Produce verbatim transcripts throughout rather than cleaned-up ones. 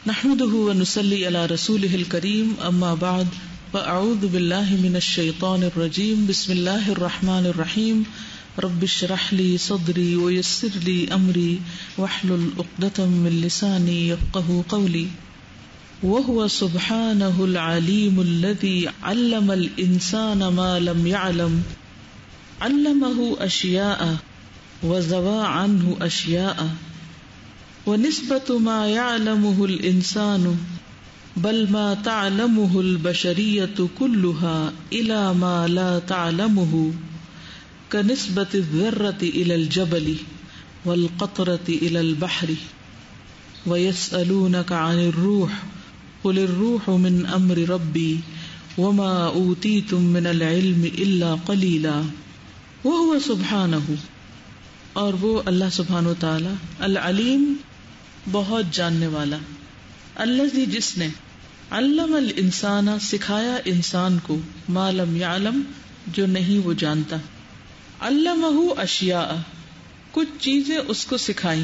نحمده ونصلي على رسوله الكريم اما بعد فاعوذ بالله من الشيطان الرجيم بسم الله الرحمن الرحيم رب اشرح لي صدري ويسر لي امري واحلل عقدة من لساني يفقهوا قولي وهو سبحانه العليم الذي علم الانسان ما لم يعلم علمه اشياء وزوى عنه اشياء ونسبة ما يعلمه الإنسان بل ما تعلمه البشرية كلها إلى ما لا تعلمه كنسبة الذرة إلى الجبل والقطرة إلى البحر ويسألونك عن الروح قل الروح من أمر ربي وما أوتيتم من العلم إلا قليلا وهو سبحانه اور وہ اللہ سبحانہ وتعالی العلیم بہت جاننے والا، الذی جس نے علم الانسان سکھایا انسان کو ما لم یعلم جو نہیں وہ جانتا، علمہ اشیاء کچھ چیزیں اس کو سکھائیں،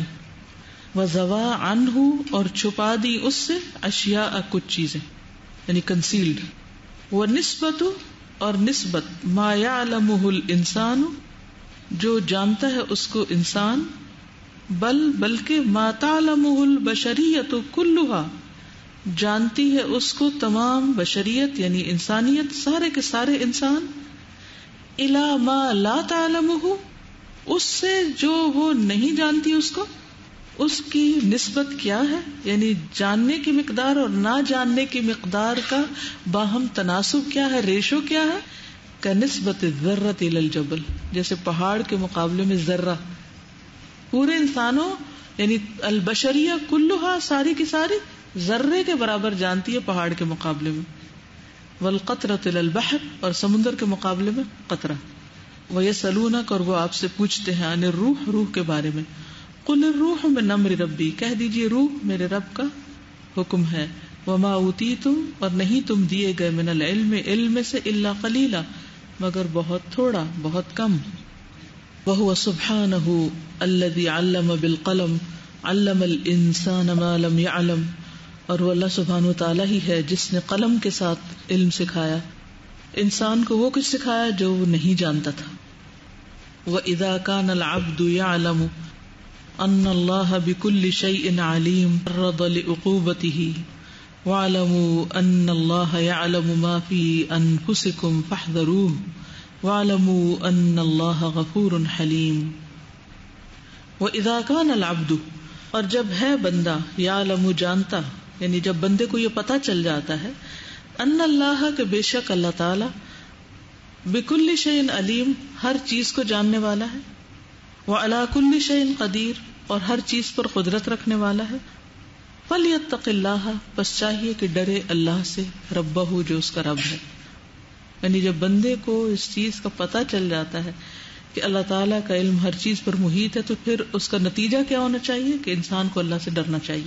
وزوا عنہ اور چھپا دی اس سے اشیاء کچھ چیزیں یعنی کنسیلڈ، ونسبت اور نسبت ما یعلمہ الانسان جو جانتا ہے اس کو انسان، بل بلکہ ما تعلمہ البشریت کلها جانتی ہے اس کو تمام بشریت یعنی انسانیت سارے کے سارے انسان، الی ما لا تعلمہ اس سے جو وہ نہیں جانتی اس کو، اس کی نسبت کیا ہے یعنی جاننے کی مقدار اور نہ جاننے کی مقدار کا باہم تناسب کیا ہے، ریشو کیا ہے، كنسبة الذرة إلى الجبل جیسے پہاڑ کے مقابلے میں ذرہ، پورے انسانوں یعنی البشریہ کلها ساری کی ساری ذرے کے برابر جانتی ہے پہاڑ کے مقابلے میں، والقطرة إلى البحر اور سمندر کے مقابلے میں قطرہ، ويسألونك اور وہ آپ سے پوچھتے ہیں عن الروح روح کے بارے میں، قل الروح من امر ربی کہہ دیجئے روح میرے رب کا حکم ہے، وما اوتیتم اور نہیں تم دیے گئے من العلم علم سے الا قلیلا مگر بہت تھوڑا بہت کم، وهو سبحانہ الذی علم بالقلم علم الانسان ما لم يعلم اور وہ اللہ سبحانہ وتعالی ہی ہے جس نے قلم کے ساتھ علم سکھایا انسان کو وہ کچھ سکھایا جو وہ نہیں جانتا تھا، وَإِذَا كَانَ الْعَبْدُ يَعْلَمُ أَنَّ اللَّهَ بِكُلِّ شَيْءٍ عَلِيمٌ تَعَرَّضَ لِعُقُوبَتِهِ وَاعْلَمُوا أَنَّ اللَّهَ يَعْلَمُ مَا فِي أَنفُسِكُمْ فَاحْذَرُوهُ وَاعْلَمُوا أَنَّ اللَّهَ غَفُورٌ حَلِيمٌ وَإِذَا كَانَ الْعَبْدُ اور جب ہے بندہ یعلم جانتا یعنی جب بندے کو یہ پتہ چل جاتا ہے ان اللہ کہ بے شک اللہ تعالی بِكُلِّ شَيْءٍ علیم ہر چیز کو جاننے والا ہے، وَعَلَى كُلِّ شَيْءٍ قدیر اور ہر چیز پر قدرت رکھنے والا ہے، فَلْيَتَّقِ اللَّهَ بس چاہیے کہ ڈرے اللہ سے ربہ جو اس کا رب ہے، یعنی جب بندے کو اس چیز کا پتہ چل جاتا ہے کہ اللہ تعالیٰ کا علم ہر چیز پر محیط ہے تو پھر اس کا نتیجہ کیا ہونا چاہیے کہ انسان کو اللہ سے ڈرنا چاہیے،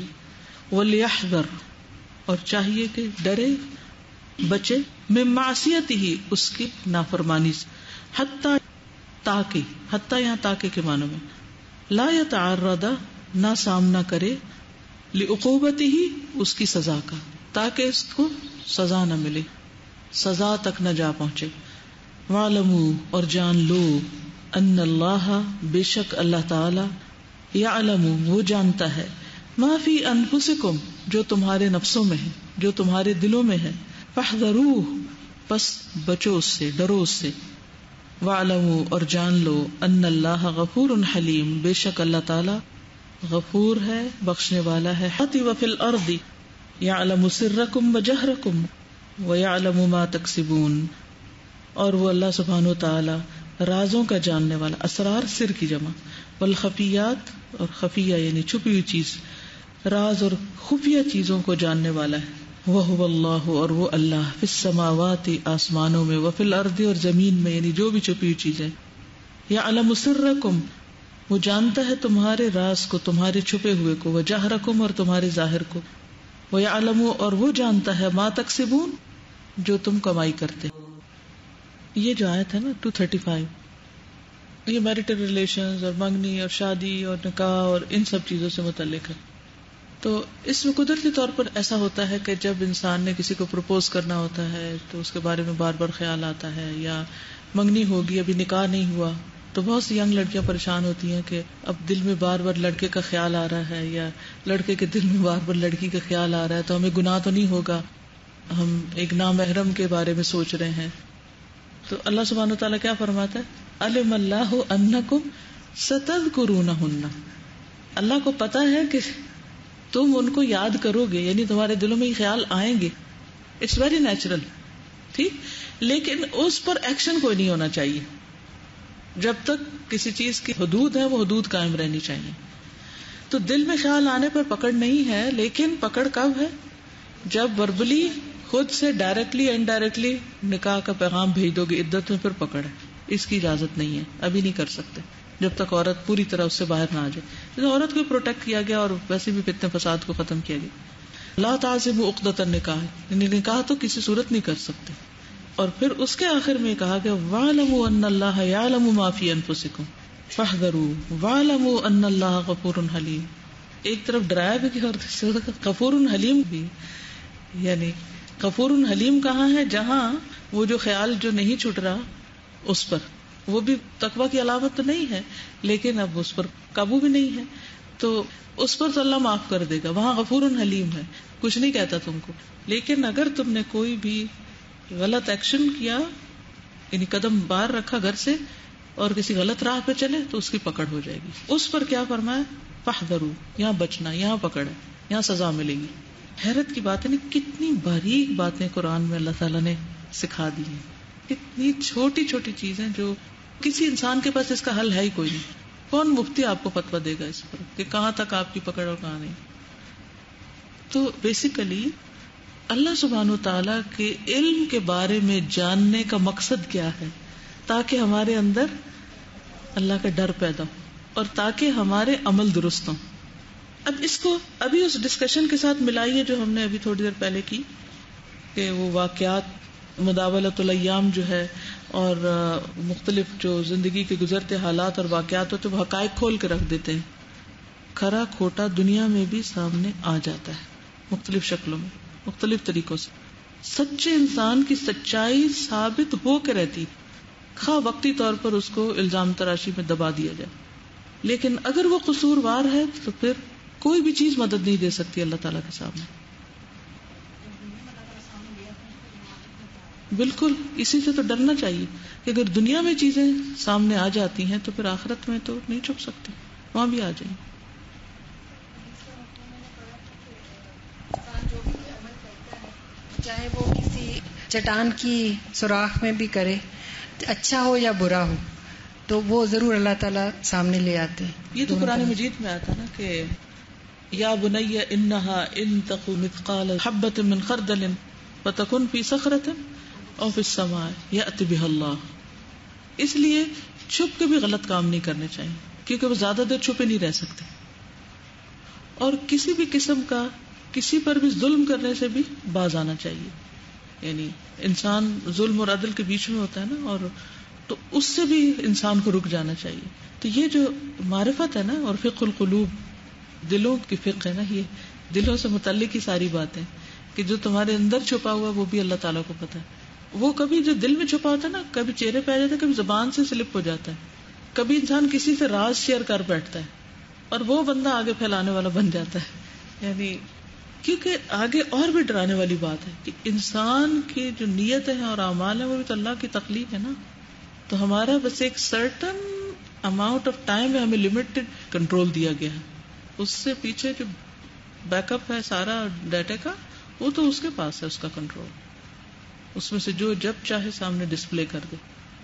وَلْيَحْذَرْ اور چاہیے کہ ڈرے بچے من معصیتہ اس کی نافرمانی سے، حتی تاکہ حتی یہاں تاکہ کے معنی میں لا یتعرض نہ سامنا کرے لعقوبتہ اس کی سزا کا، تاکہ اس کو سزا نہ ملے، سزا تک نہ جا پہنچے، وَاعْلَمُوا اور جان لو ان اللہ بے شک اللہ تعالی یعلم وہ جانتا ہے ما فی انفسکم جو تمہارے نفسوں میں ہے جو تمہارے دلوں میں ہے، فاحذروہ پس بچو اس سے ڈرو اس سے، وَاعْلَمُوا اور جان لو ان اللہ غفور حلیم بے شک اللہ تعالی غفور ہے بخشنے والا ہے، وفی الارض یعلم سرکم وجہرکم ویعلم ما تکسبون اور وہ اللہ سبحانہ وتعالی رازوں کا جاننے والا، اسرار سر کی جمع، والخفیات اور خفیہ یعنی چھپی ہوئی چیز، راز اور خفیہ چیزوں کو جاننے والا ہے، وَهُوَ اللَّهُ اور وہ اللہ فی السماوات آسمانوں میں، وفی الارض اور زمین میں یعنی جو بھی چھپی ہوئی چیزیں، یعلم سرکم وہ جانتا ہے تمہارے راز کو تمہارے چھپے ہوئے کو، وجہرکم اور تمہارے ظاہر کو، وَيَعْلَمُ اور وہ جانتا ہے ما تکسبون جو تم کمائی کرتے. یہ جو آیت ہے نا دو سو پینتیس یہ میرٹل ریلیشنز اور منگنی اور شادی اور نکاح اور ان سب چیزوں سے متعلق ہے. تو اس میں قدرتی طور پر ایسا ہوتا ہے کہ جب انسان نے کسی کو پروپوز کرنا ہوتا ہے تو اس کے بارے میں بار بار خیال آتا ہے، یا منگنی ہوگی، ابھی نکاح نہیں ہوا، تو بہت سی ینگ لڑکیاں پریشان ہوتی ہیں کہ اب دل میں بار بار لڑکے کا خیال آ رہا ہے، یا لڑکے کے دل میں بار بار لڑکی کا خیال آ رہا ہے، تو ہمیں گناہ تو نہیں ہوگا، ہم ایک نامحرم کے بارے میں سوچ رہے ہیں. تو اللہ سبحانہ وتعالیٰ کیا فرماتا ہے؟ علم اللہ انکم ستذکرونہن، اللہ کو پتا ہے کہ تم ان کو یاد کرو گے، یعنی تمہارے دلوں میں یہ خیال آئیں گے. اٹس ویری نیچرل، ٹھیک، لیکن اس پر ایکشن کوئی نہیں ہونا چاہیے. جب تک کسی چیز کی حدود ہے وہ حدود قائم رہنی چاہیے. تو دل میں خیال آنے پر پکڑ نہیں ہے، لیکن پکڑ کب ہے؟ جب وربلی خود سے ڈائریکٹلی انڈائریکٹلی نکاح کا پیغام بھیج دو گے عدت میں، پھر پکڑ ہے. اس کی اجازت نہیں ہے، ابھی نہیں کر سکتے جب تک عورت پوری طرح اس سے باہر نہ آ جائے. عورت کو پروٹیکٹ کیا گیا اور ویسے بھی فتنہ فساد کو ختم کیا گیا. لا تعزموا عقدۃ النکاح، یعنی نکاح تو کسی صورت نہیں کر سکتے. اور پھر اس کے آخر میں کہا گیا وَاعْلَمُوا أَنَّ اللَّهَ يَعْلَمُ مَا فِي أَنفُسِكُمْ فَاحْذَرُوا وَاعْلَمُوا أَنَّ اللَّهَ غَفُورٌ حَلِيمٌ. ایک طرف ڈرایا بھی اور غفور حلیم بھی. یعنی غفور حلیم کہاں ہے؟ جہاں وہ جو خیال جو نہیں چھٹ رہا اس پر، وہ بھی تقوی کی علامت تو نہیں ہے، لیکن اب اس پر قابو بھی نہیں ہے، تو اس پر تو اللہ معاف کر دے گا. وہاں غفور حلیم ہے، کچھ نہیں کہتا تم کو. لیکن اگر تم نے کوئی بھی غلط ایکشن کیا، یعنی قدم باہر رکھا گھر سے اور کسی غلط راہ پہ چلے، تو اس کی پکڑ ہو جائے گی. اس پر کیا فرمایا؟ فاحذروا، یہاں بچنا، یہاں پکڑ ہے، یہاں سزا ملے گی. حیرت کی بات ہے نا، کتنی باریک باتیں قرآن میں اللہ تعالیٰ نے سکھا دی ہیں. کتنی چھوٹی چھوٹی چیزیں جو کسی انسان کے پاس اس کا حل ہے ہی کوئی نہیں. کون مفتی آپ کو فتویٰ دے گا اس پر کہ کہاں تک آپ کی پکڑ اور کہاں نہیں. تو بیسیکلی اللہ سبحانہ وتعالیٰ کے علم کے بارے میں جاننے کا مقصد کیا ہے؟ تاکہ ہمارے اندر اللہ کا ڈر پیدا ہو اور تاکہ ہمارے عمل درست ہوں. اب اس کو ابھی اس ڈسکشن کے ساتھ ملائیے جو ہم نے ابھی تھوڑی دیر پہلے کی، کہ وہ واقعات مداولۃ الایام جو ہے، اور مختلف جو زندگی کے گزرتے حالات اور واقعات ہوتے وہ حقائق کھول کے رکھ دیتے ہیں. کھرا کھوٹا دنیا میں بھی سامنے آ جاتا ہے مختلف شکلوں میں، مختلف طریقوں سے. سچے انسان کی سچائی ثابت ہو کے رہتی، خواہ وقتی طور پر اس کو الزام تراشی میں دبا دیا جائے. لیکن اگر وہ قصوروار ہے تو پھر کوئی بھی چیز مدد نہیں دے سکتی اللہ تعالیٰ کے سامنے. بالکل اسی سے تو ڈرنا چاہیے کہ اگر دنیا میں چیزیں سامنے آ جاتی ہیں تو پھر آخرت میں تو نہیں چھپ سکتی، وہاں بھی آ جائیں. چاہے وہ کسی چٹان کی سوراخ میں بھی کرے، اچھا ہو یا برا ہو، تو وہ ضرور اللہ تعالیٰ سامنے لے آتے ہیں. یہ تو قرآن مجید میں آتا نا کہ یا بنی انہا ان تق مثقال حبۃ من خردل فتکن فی صخرۃ او فی السماء یأتی بها اللہ. اس لیے چھپ کے بھی غلط کام نہیں کرنے چاہیے، کیونکہ وہ زیادہ دیر چھپے نہیں رہ سکتے. اور کسی بھی قسم کا کسی پر بھی ظلم کرنے سے بھی باز آنا چاہیے. یعنی انسان ظلم اور عدل کے بیچ میں ہوتا ہے نا، اور تو اس سے بھی انسان کو رک جانا چاہیے. تو یہ جو معرفت ہے نا، اور فقہ القلوب، دلوں کی فقہ ہے نا، یہ دلوں سے متعلق ہی ساری باتیں کہ جو تمہارے اندر چھپا ہوا وہ بھی اللہ تعالیٰ کو پتا ہے. وہ کبھی جو دل میں چھپا ہوتا ہے نا، کبھی چہرے پہ آ جاتا ہے، کبھی زبان سے سلپ ہو جاتا ہے، کبھی انسان کسی سے راز شیئر کر بیٹھتا ہے اور وہ بندہ آگے پھیلانے والا بن جاتا ہے. یعنی کیونکہ آگے اور بھی ڈرانے والی بات ہے کہ انسان کی جو نیتیں ہیں اور اعمال ہیں وہ بھی تو اللہ کی تخلیق ہے نا. تو ہمارا بس ایک سرٹن اماؤنٹ آف ٹائم میں ہمیں لمیٹڈ کنٹرول دیا گیا ہے. اس سے پیچھے جو بیک اپ ہے سارا ڈیٹا کا، وہ تو اس کے پاس ہے، اس کا کنٹرول. اس میں سے جو جب چاہے سامنے ڈسپلے کر دے.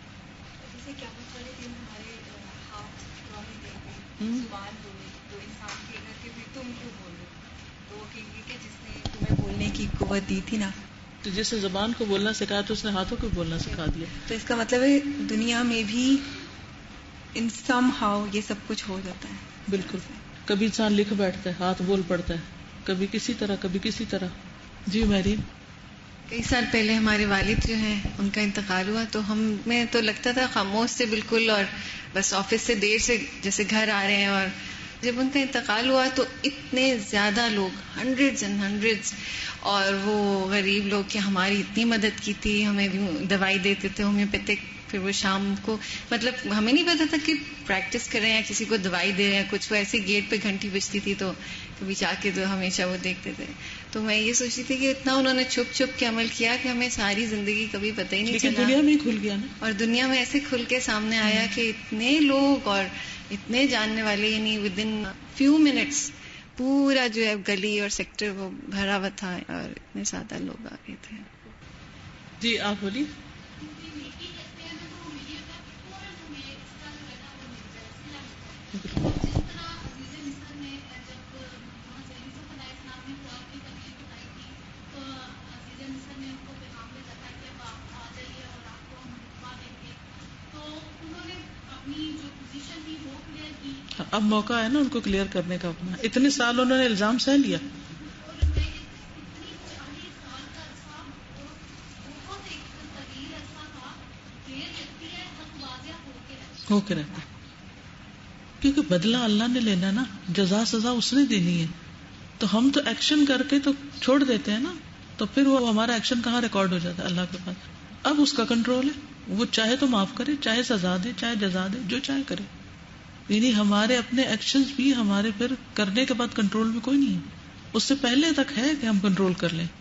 بولنے کی قوت دی تھی نا، تو جسے زبان کو بولنا سکھایا تو اس نے ہاتھوں کو بولنا سکھا دیا. تو اس کا مطلب ہے دنیا میں بھی ان سم ہاؤ یہ سب کچھ ہو جاتا ہے. بالکل. کبھی انسان لکھ بیٹھتا ہے، ہاتھ بول پڑتا ہے، کبھی کسی طرح کبھی کسی طرح. جی میرین، کئی سال پہلے ہمارے والد جو ہیں ان کا انتقال ہوا، تو ہمیں تو لگتا تھا خاموش سے بالکل، اور بس آفس سے دیر سے جیسے گھر آ رہے ہیں اور جب ان کا انتقال ہوا تو اتنے زیادہ لوگ، ہنڈریڈز اینڈ ہنڈریڈز، اور وہ غریب لوگ کہ ہماری اتنی مدد کی تھی، ہمیں بھی دوائی دیتے تھے ہومیوپیتھک. پھر وہ شام کو، مطلب ہمیں نہیں پتا تھا کہ پریکٹس کر رہے ہیں یا کسی کو دوائی دے رہے ہیں کچھ، وہ ایسے گیٹ پہ گھنٹی بجتی تھی تو کبھی جا کے تو ہمیشہ وہ دیکھتے تھے. تو میں یہ سوچتی تھی کہ اتنا انہوں نے چھپ چھپ کے عمل کیا کہ ہمیں ساری زندگی کبھی پتہ ہی نہیں چلا، دنیا میں کھل گیا نا، اور دنیا میں ایسے کھل کے سامنے آیا کہ اتنے لوگ اور اتنے جاننے والے، یعنی ود ان فیو منٹس پورا جو ہے گلی اور سیکٹر وہ بھرا ہوا تھا اور اتنے زیادہ لوگ آ گئے تھے. جی آپ بولیے. اب موقع ہے نا ان کو کلیئر کرنے کا اپنا. اتنے سال انہوں نے الزام سہ لیا. ہو کے رہتا کیونکہ بدلہ اللہ نے لینا نا، جزا سزا اس نے دینی ہے. تو ہم تو ایکشن کر کے تو چھوڑ دیتے ہیں نا، تو پھر وہ ہمارا ایکشن کہاں ریکارڈ ہو جاتا ہے اللہ کے پاس. اب اس کا کنٹرول ہے، وہ چاہے تو معاف کرے، چاہے سزا دے، چاہے جزا دے، جو چاہے کرے. یعنی ہمارے اپنے ایکشنز بھی ہمارے پھر کرنے کے بعد کنٹرول میں کوئی نہیں ہے. اس سے پہلے تک ہے کہ ہم کنٹرول کر لیں،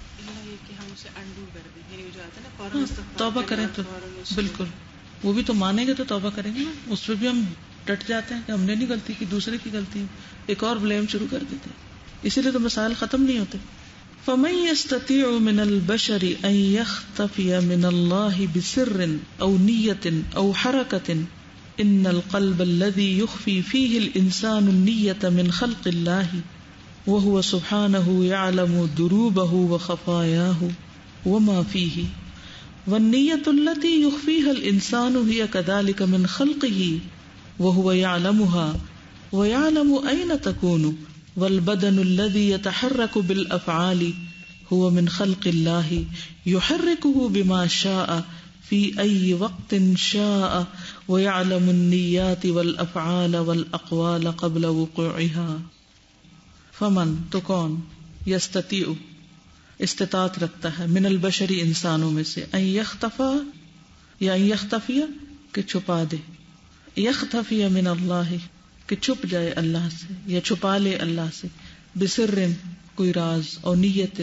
توبہ کریں تو بالکل. وہ بھی تو مانیں گے تو توبہ کریں گے نا. اس پہ بھی ہم ڈٹ جاتے ہیں کہ ہم نے نہیں غلطی کی، دوسرے کی غلطی، ایک اور بلیم شروع کر دیتے ہیں. اسی لیے تو مسائل ختم نہیں ہوتے. فَمَن يَسْتَطِيعُ مِنَ الْبَشَرِ أَن يَخْتَفِيَ مِنَ اللَّهِ بِسِرٍّ أَوْ نِيَّةٍ أَوْ حَرَكَةٍ إِنَّ الْقَلْبَ الَّذِي يُخْفِي فِيهِ الْإِنسَانُ النِّيَّةَ مِنْ خَلْقِ اللَّهِ وَهُوَ سُبْحَانَهُ يَعْلَمُ دُرُوبَهُ وَخَفَايَاهُ وَمَا فِيهِ وَالنِّيَّةُ الَّتِي يُخْفِيهَا الْإِنسَانُ هِيَ كَذَلِكَ مِنْ خَلْقِهِ وَهُوَ يَعْلَمُهَا وَيَعْلَمُ أَيْنَ تَكُونُ والبدن الذي يتحرك بالافعال هو من خلق الله يحركه بما شاء في اي وقت شاء ويعلم النيات والافعال والاقوال قبل وقوعها. فمن تو کون، یستطیع استطاعت رکھتا ہے، من البشر انسانوں میں سے، ان یختفا یا ان یختفی کہ چھپا دے، یختفی من اللہ کہ چھپ جائے اللہ سے یا چھپا لے اللہ سے، بسر کوئی راز، او نیت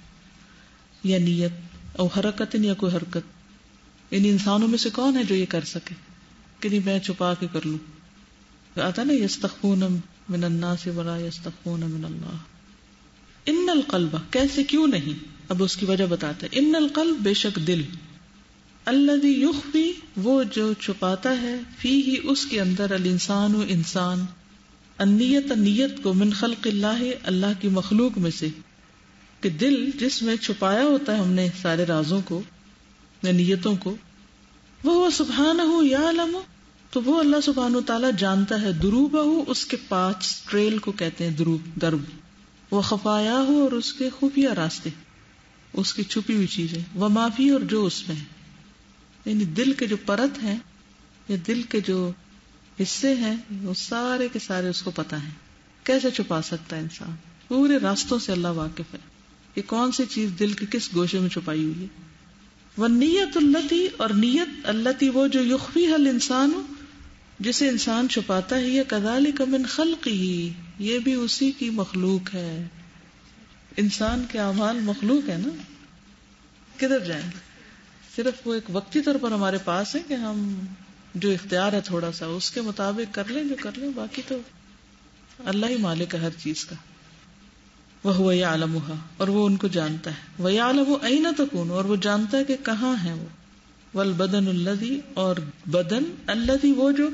یا نیت، او حرکت یا کوئی حرکت. ان انسانوں میں سے کون ہے جو یہ کر سکے کہ نہیں میں چھپا کے کر لوں. آتا نا یستخفون من الناس ولا یستخفون من اللہ. ان القلب کیسے کیوں نہیں، اب اس کی وجہ بتاتے ہیں. ان القلب بے شک دل، الذی یخفی وہ جو چھپاتا ہے، فیہ اس کے اندر، الانسان انسان، النیت نیت کو، من خلق اللہ اللہ کی مخلوق میں سے. کہ دل جس میں چھپایا ہوتا ہے ہم نے سارے رازوں کو یا نیتوں کو، وہ سبحانہ یعلم تو وہ اللہ سبحانہ تعالیٰ جانتا ہے، دروبہ اس کے پاس، ٹریل کو کہتے ہیں دروب، درب، وہ خفایا ہو اور اس کے خفیہ راستے، اس کی چھپی ہوئی چیزیں، وہ معافی اور جو اس میں ہے. یعنی دل کے جو پرت ہیں یا دل کے جو حصے ہیں وہ سارے کے سارے اس کو پتا ہے. کیسے چھپا سکتا ہے انسان؟ پورے راستوں سے اللہ واقف ہے کہ کون سی چیز دل کے کس گوشے میں چھپائی ہوئی ہے. والنیت اللتی اور نیت اللتی وہ جو یخفیہا الانسان جسے انسان چھپاتا ہے، یہ کذالک من خلقہ یہ بھی اسی کی مخلوق ہے. انسان کے اعمال مخلوق ہے نا، کدھر جائیں گے؟ صرف وہ ایک وقتی طور پر ہمارے پاس ہے کہ ہم جو اختیار ہے تھوڑا سا اس کے مطابق کر لیں جو کر لیں، باقی تو اللہ ہی مالک ہے ہر چیز کا. وَهُوَ يَعْلَمُهَا اور وہ ان کو جانتا ہے. وَيَعْلَمُ أَيْنَ تَكُونُ اور وہ جانتا ہے کہ کہاں ہے وہ. وَالْبَدَنُ الَّذِي اور بدن، الَّذِي وہ جو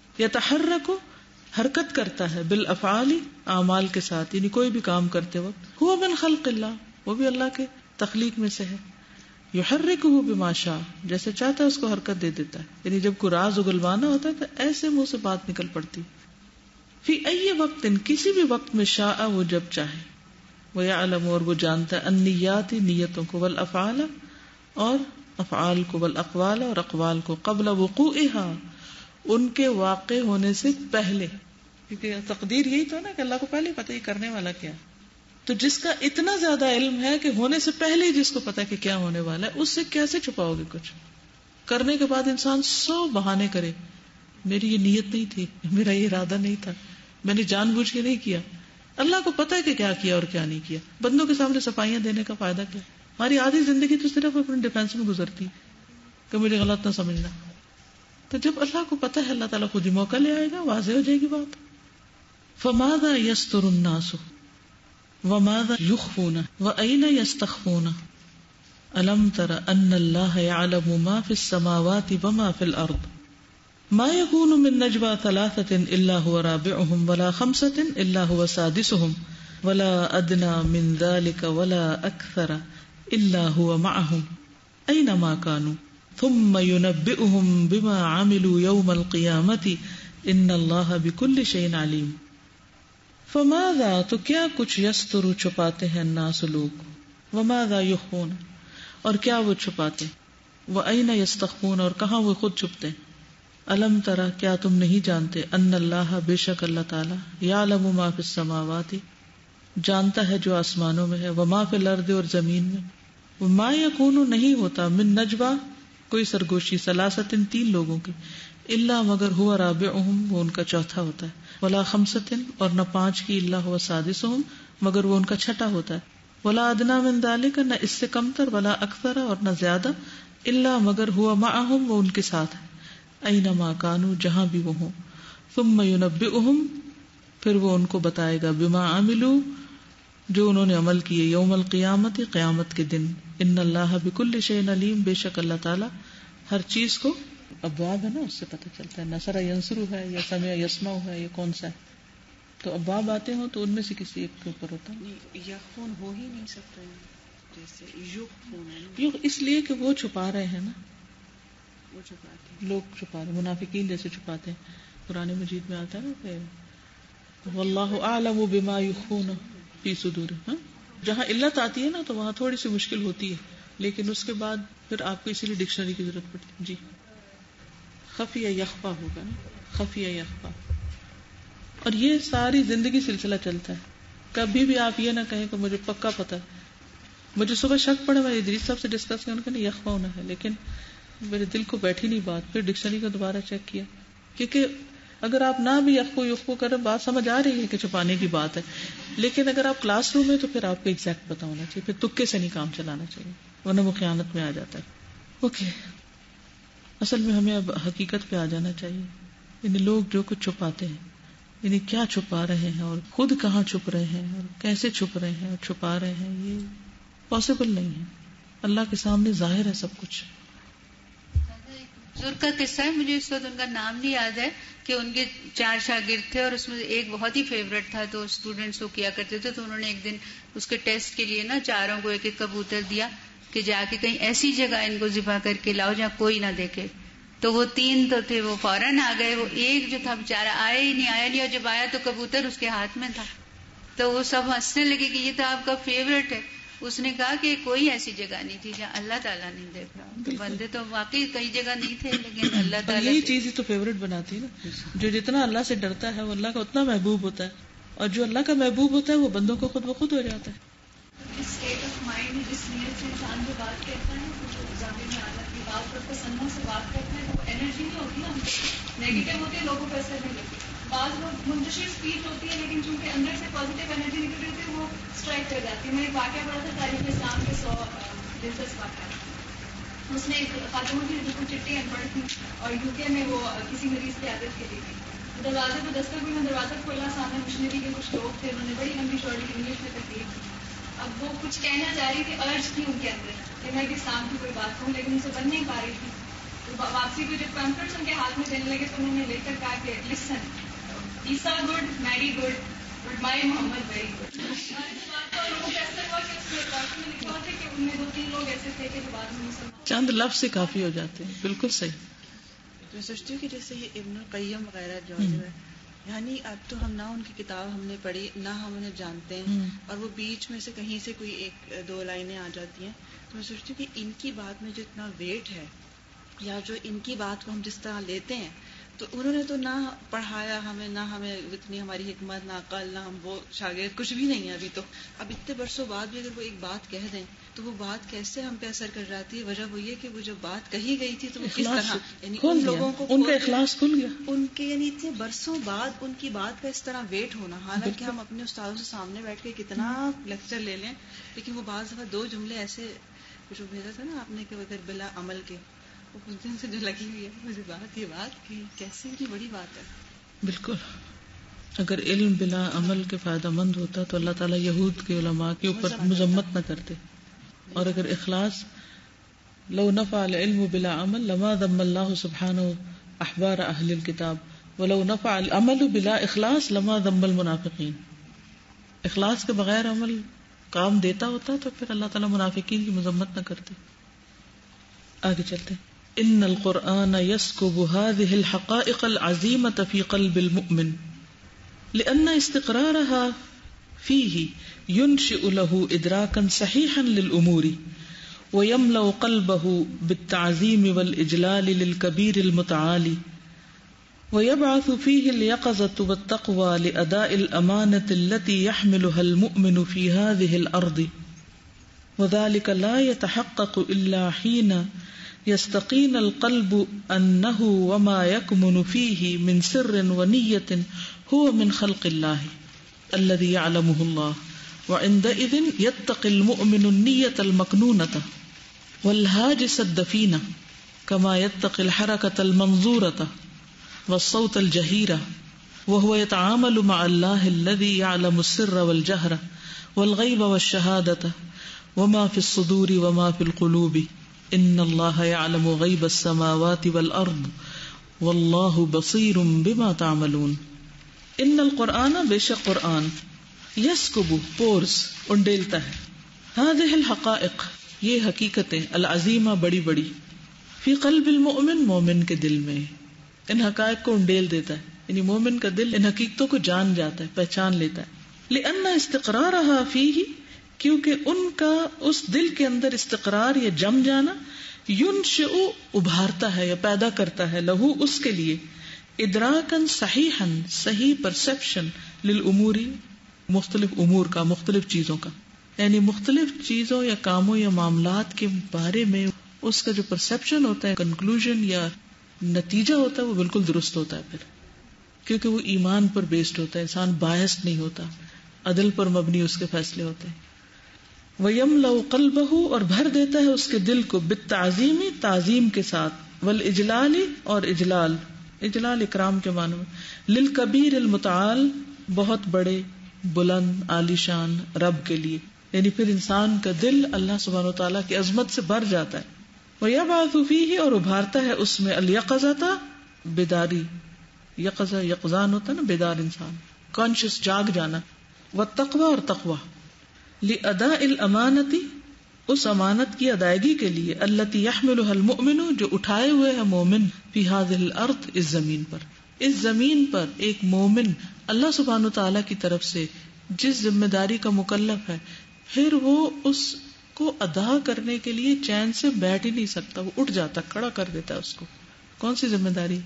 يَتَحَرَّكُ حرکت کرتا ہے، بالافعال اعمال کے ساتھ، یعنی کوئی بھی کام کرتے وقت، هُوَ مِنْ خَلْقِ اللَّهِ وہ بھی اللہ کے تخلیق میں سے ہے. یحرکہ بما شاء جیسے چاہتا ہے اس کو حرکت دے دیتا ہے. یعنی جب کوئی راز اگلوانا ہوتا ہے تو ایسے منہ سے بات نکل پڑتی. فی ای وقت کسی بھی وقت میں شاء وہ جب چاہے. ویعلم اور وہ جانتا ہے النیات نیتوں کو، والافعال اور افعال کو، والاقوال اور اقوال کو، قبل وقوعها ان کے واقع ہونے سے پہلے. کیونکہ تقدیر یہی تو نا کہ اللہ کو پہلے پتہ ہی کرنے والا کیا. تو جس کا اتنا زیادہ علم ہے کہ ہونے سے پہلے ہی جس کو پتا کہ کیا ہونے والا ہے, اس سے کیسے چھپاؤ گے کچھ؟ کرنے کے بعد انسان سو بہانے کرے, میری یہ نیت نہیں تھی, میرا یہ ارادہ نہیں تھا, میں نے جان بوجھ کے نہیں کیا. اللہ کو پتا ہے کہ کیا کیا اور کیا نہیں کیا. بندوں کے سامنے صفائیاں دینے کا فائدہ کیا؟ ہماری آدھی زندگی تو صرف اپنے ڈیفینس میں گزرتی کہ مجھے غلط نہ سمجھنا. تو جب اللہ کو پتا ہے, اللہ تعالیٰ خود ہی موقع لے آئے گا, واضح ہو جائے گی بات. فماذا یستر الناس وماذا یخفون وأین یستخفون الم تر ان اللہ یعلم ما فی السماوات وما فی الارض ما يكون من نجوى ثلاثة إلا هو رابعهم ولا خمسة إلا هو سادسهم ولا أدنى من ذلك ولا أكثر إلا هو معهم أينما كانوا ثم ينبئهم بما عملوا يوم القيامة إن الله بكل شيء عليم. فماذا تو کیا کچھ یستر چھپاتے ہیں الناس لوگ, وماذا یخفون اور کیا وہ چھپاتے, وأین یستخفون اور کہاں وہ خود چھپتے ہیں. الم ترا کیا تم نہیں جانتے, ان اللہ بے شک اللہ تعالی, یعلم ما فی السماوات جانتا ہے جو آسمانوں میں ہے, وما فی الارض اور زمین میں, ما یکون نہیں ہوتا, من نجوا کوئی سرگوشی, ثلاثۃ تین لوگوں کی, الا مگر ہوا رابعہم وہ ان کا چوتھا ہوتا ہے, ولا خمسۃ اور نہ پانچ کی, الا ہوا سادسہم مگر وہ ان کا چھٹا ہوتا ہے, ولا ادنی من ذلک نہ اس سے کم تر, ولا اکثر اور نہ زیادہ, الا مگر ہوا معہم وہ ان کے ساتھ ہے, اینما کانوا جہاں بھی وہ ہوں, ثم ینبئہم پھر وہ ان کو بتائے گا, بما عملوا جو انہوں نے عمل کیے, یوم القیامت قیامت کے دن, ان اللہ بکل شیء علیم بے شک اللہ تعالی ہر چیز کو. ابواب ہے نا, اس سے پتہ چلتا ہے نصر ینصر ہے یا سمع یسمع ہے, یہ کون سا ہے. تو ابواب آتے ہوں تو ان میں سے کسی ایک کے اوپر ہوتا ہے. یخفون ہو ہی نہیں سکتا, جیسے یخفون یخ اس لیے کہ وہ چھپا رہے ہیں نا, وہ چھپاتے ہیں, لوگ چھپا رہے, منافقین جیسے چھپاتے ہیں. قرآن مجید میں آتا ہے نا کہ واللہ اعلم بما یخفون فی صدورہم. جہاں علت آتی ہے نا تو وہاں تھوڑی سی مشکل ہوتی ہے, لیکن اس کے بعد پھر آپ کو اسی لیے ڈکشنری کی ضرورت پڑتی ہے. جی خفیہ یخفا ہوگا نا, خفیہ یخفا. اور یہ ساری زندگی سلسلہ چلتا ہے. کبھی بھی آپ یہ نہ کہیں کہ مجھے پکا پتا ہے, مجھے صبح شک پڑا, میں ادریس صاحب سے ڈسکس کیا, انہوں نے یخفا ہونا ہے, لیکن میرے دل کو بیٹھی نہیں بات. پھر ڈکشنری کو دوبارہ چیک کیا, کیونکہ اگر آپ نہ بھی یخفو یخفو کریں, بات سمجھ آ رہی ہے کہ چھپانے کی بات ہے, لیکن اگر آپ کلاس روم میں تو پھر آپ کو ایگزیکٹ پتا ہونا چاہیے, پھر تکے سے نہیں کام چلانا چاہیے, ورنہ وہ خیانت میں آ جاتا ہے. اوکے اصل میں ہمیں اب حقیقت پہ آ جانا چاہیے. یعنی لوگ جو کچھ چھپاتے ہیں, یعنی کیا چھپا رہے ہیں اور خود کہاں چھپ رہے ہیں اور کیسے چھپ رہے ہیں اور چھپا رہے ہیں, یہ پاسبل نہیں ہے. اللہ کے سامنے ظاہر ہے سب کچھ. بزرگ کا قصہ ہے, مجھے اس وقت ان کا نام نہیں یاد ہے, کہ ان کے چار شاگرد تھے اور اس میں ایک بہت ہی فیوریٹ تھا, تو اسٹوڈینٹس وہ کیا کرتے تھے. تو انہوں نے ایک دن اس کے ٹیسٹ کے لیے نا چاروں کو ایک ایک کبوتر دیا کہ جا کے کہیں ایسی جگہ ان کو ذبح کر کے لاؤ جہاں کوئی نہ دیکھے. تو وہ تین تو تھے, وہ فوراً آ گئے. وہ ایک جو تھا بیچارہ آیا ہی نہیں, آیا نہیں, اور جب آیا تو کبوتر اس کے ہاتھ میں تھا. تو وہ سب ہنسنے لگے کہ یہ تو آپ کا فیوریٹ ہے. اس نے کہا کہ کوئی ایسی جگہ نہیں تھی جہاں اللہ تعالیٰ نہیں دیکھ رہا. بندے تو واقعی کئی جگہ نہیں تھے, لیکن اللہ تعالیٰ یہی چیز ہی تو فیوریٹ بناتی ہے نا. جو جتنا اللہ سے ڈرتا ہے وہ اللہ کا اتنا محبوب ہوتا ہے, اور جو اللہ کا محبوب ہوتا ہے وہ بندوں کو خود بخود ہو جاتا ہے. اسٹیٹ آف مائنڈ جس نیت سے انسان جو بات کرتا ہے, ظاہر میں اللہ کی بات پر پسندوں سے بات کرتا ہے, وہ انرجی نہیں ہوتی نا, نیگیٹو ہوتی ہے, لوگوں کو اثر نہیں کرتی. بعض لوگ منتشر اسپیچ ہوتی ہے, لیکن چونکہ اندر سے پازیٹیو انرجی نکل رہی ہوتی ہے, وہ اسٹرائک کر جاتی ہے. میں ایک واقعہ پڑھا تھا تاریخ اسلام کے سو دلچسپ واقعہ. اس نے ایک خاتون تھی بالکل چٹی ان پڑھ تھی, اور یو کے میں وہ کسی مریض کی عادت کے لیے تھی. دروازے کو دستک ہوئی, میں دروازہ کھولا, سامنے مشنری کے کچھ لوگ تھے, انہوں نے بڑی لمبی چوڑی انگلش میں تکلیف دی. اب وہ کچھ کہنا چاہ رہی تھی, ارج تھی ان کے اندر کہ میں بھی اسلام کی کوئی بات کہوں, لیکن اسے بن نہیں پا رہی تھی. تو واپسی کو جب کانفرنس ان کے ہاتھ میں دینے لگے تو انہوں نے لے کر کہا کہ listen, Isa good, Mary good, but my Muhammad very good. لوگوں کو ایسا ہوا کہ اس میں ڈاکٹر نے لکھا تھا کہ ان میں دو تین لوگ ایسے تھے کہ بعد میں مسلمان چند لفظ سے کافی ہو جاتے ہیں. بالکل صحیح. میں سوچتی ہوں کہ جیسے یہ ابن القیم وغیرہ جو ہے, یعنی اب تو ہم نہ ان کی کتاب ہم نے پڑھی, نہ ہم انہیں جانتے ہیں, اور وہ بیچ میں سے کہیں سے کوئی ایک دو لائنیں آ جاتی ہیں. تو میں سوچتی ہوں کہ ان کی بات میں جو اتنا ویٹ ہے, یا جو ان کی بات کو ہم جس طرح لیتے ہیں, تو انہوں نے تو نہ پڑھایا ہمیں، نہ ہمیں اتنی ہماری حکمت، نہ عقل، نہ ہم وہ شاگرد، کچھ بھی نہیں ہے ابھی تو. اب اتنے برسوں بعد بھی اگر وہ ایک بات کہہ دیں تو وہ بات کیسے ہم پہ اثر کر جاتی ہے. وجہ وہ یہ کہ وہ جو بات کہی گئی تھی تو وہ کس طرح، یعنی ان لوگوں کو ان کا اخلاص کھل گیا، ان کے یعنی اتنے برسوں بعد ان کی بات کا اس طرح ویٹ ہونا. حالانکہ ہم اپنے استادوں سے سامنے بیٹھ کے کتنا لیکچر لے لیں، لیکن وہ بعض دفعہ دو جملے ایسے جو بھیجا تھا نا آپ نے کہ اگر بلا عمل کے، وہ کچھ دن سے جو لگی ہوئی ہے مجھے بات یہ بات کی کیسے اتنی بڑی بات ہے. بالکل. اگر علم بلا عمل کے فائدہ مند ہوتا تو اللہ تعالیٰ یہود کے علماء کے اوپر مذمت نہ کرتے. اور اگر اخلاص، لو نفع العلم بلا عمل لما ذم اللہ سبحانہ احبار اہل الکتاب ولو نفع العمل بلا اخلاص لما ذم المنافقین. اخلاص کے بغیر عمل کام دیتا ہوتا تو پھر اللہ تعالیٰ منافقین کی مذمت نہ کرتے. آگے چلتے ہیں. ان القرآن يسكب هذه الحقائق العظيمة في قلب المؤمن لأن استقرارها فيه ينشئ له إدراكا صحيحا للأمور ويملأ قلبه بالتعظيم والإجلال للكبير المتعالي ويبعث فيه اليقظة والتقوى لأداء الأمانة التي يحملها المؤمن في هذه الأرض وذلك لا يتحقق إلا حين يستقين القلب أنه وما يكمن فيه من سر ونية هو من خلق الله الذي يعلمه الله وعندئذ يتقي المؤمن النية المكنونة والهاجس الدفينة كما يتقي الحركة المنظورة والصوت الجهيرة وهو يتعامل مع الله الذي يعلم السر والجهر والغيب والشهادة وما في الصدور وما في القلوب ان اللہ یعلم غیب السماوات والارض واللہ بصیر بما تعملون. ان القرآن، بے شک قرآن، یسکب پورس انڈیلتا ہے، هذه الحقائق یہ حقیقتیں، العظیمہ بڑی بڑی، فی قلب المؤمن مومن کے دل میں، ان حقائق کو انڈیل دیتا ہے، یعنی مومن کا دل ان حقیقتوں کو جان جاتا ہے، پہچان لیتا ہے. لأن استقرارها فیہ، کیونکہ ان کا اس دل کے اندر استقرار یا جم جانا، ينشئ ابھارتا ہے یا پیدا کرتا ہے، لہو اس کے لیے، ادراکن صحیحا صحیح پرسپشن، للامور مختلف امور کا، مختلف چیزوں کا، یعنی مختلف چیزوں یا کاموں یا معاملات کے بارے میں اس کا جو پرسپشن ہوتا ہے، کنکلوژن یا نتیجہ ہوتا ہے، وہ بالکل درست ہوتا ہے پھر، کیونکہ وہ ایمان پر بیسڈ ہوتا ہے، انسان بائس نہیں ہوتا، عدل پر مبنی اس کے فیصلے ہوتے ہیں. وَيَمْلَأُ قَلْبَهُ اور بھر دیتا ہے اس کے دل کو، بالتعظیم تعظیم کے ساتھ، والاجلال اور اجلال، اجلال اکرام کے معنی میں، للکبیر المتعال بہت بڑے بلند عالی شان رب کے لیے، یعنی پھر انسان کا دل اللہ سبحانہ وتعالیٰ کی عظمت سے بھر جاتا ہے. وَيَبْعَثُ فِيهِ اور ابھارتا ہے اس میں، الیقظۃ بیداری، یقظہ یقظان ہوتا ہے نا بیدار انسان، کانشیس جاگ جانا، والتقوی اور تقوی، لِأَدَاءِ الْأَمَانَةِ اس امانت کی ادائیگی کے لیے، الَّتِي يَحْمِلُهَا الْمُؤْمِنُ جو اٹھائے ہوئے ہے مومن، فی هذه الارض اس زمین پر، اس زمین پر ایک مومن اللہ سبحانہ تعالیٰ کی طرف سے جس ذمہ داری کا مکلف ہے، پھر وہ اس کو ادا کرنے کے لیے چین سے بیٹھ ہی نہیں سکتا، وہ اٹھ جاتا، کھڑا کر دیتا ہے اس کو. کون سی ذمہ داری؟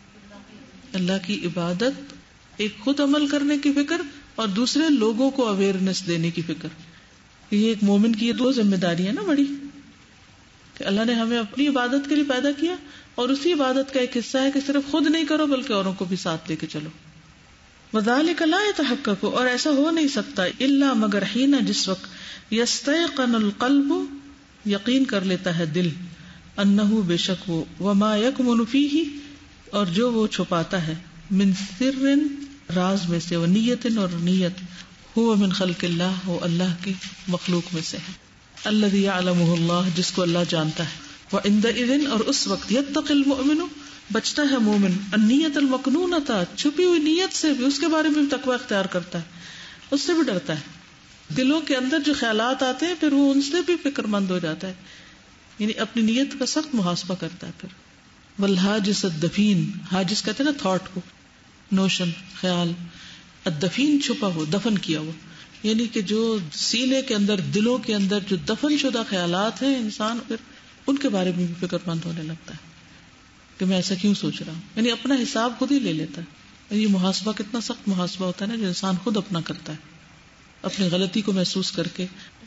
اللہ کی عبادت، ایک خود عمل کرنے کی فکر اور دوسرے لوگوں کو اویئرنیس دینے کی فکر. یہ ایک مومن کی یہ دو ذمہ داری ہے نا بڑی، کہ اللہ نے ہمیں اپنی عبادت کے لیے پیدا کیا اور اسی عبادت کا ایک حصہ ہے کہ صرف خود نہیں کرو بلکہ اوروں کو بھی ساتھ لے کے چلو. وَذَلِكَ لَا يَتَحَقَّقُ اور ایسا ہو نہیں سکتا، الا مگر حین جس وقت يَسْتَيْقَنُ الْقَلْبُ یقین کر لیتا ہے دل، انہ بے شک وہ، وما یکمن فیہ اور جو وہ چھپاتا ہے، من سر راز میں سے، و نیت اور نیت، ہوا من خلق اللہ وہ اللہ کی مخلوق میں سے ہے، الذی یعلمہ اللہ جس کو اللہ جانتا ہے. وعندئذ اور اس وقت یتقی المؤمن بچتا ہے مومن، النیت المکنونۃ چھپی ہوئی نیت سے بھی، اس کے بارے میں بھی تقوی اختیار کرتا ہے، اس سے بھی ڈرتا ہے. دلوں کے اندر جو خیالات آتے ہیں پھر وہ ان سے بھی فکر مند ہو جاتا ہے، یعنی اپنی نیت کا سخت محاسبہ کرتا ہے. پھر والحاجس الدفین، حاجس کہتے ہیں نا تھاٹ کو، نوشن، خیال، الدفین چھپا ہو، دفن کیا ہوا، یعنی کہ جو سینے کے اندر، دلوں کے اندر جو دفن شدہ خیالات ہیں، انسان پھر ان کے بارے میں بھی فکر مند ہونے لگتا ہے. کہ میں ایسا کیوں سوچ رہا ہوں. یعنی اپنا حساب خود ہی لے لیتا ہے. یہ محاسبہ کتنا سخت محاسبہ ہوتا ہے نا جو انسان خود اپنا کرتا ہے اپنی غلطی کو محسوس کر کے.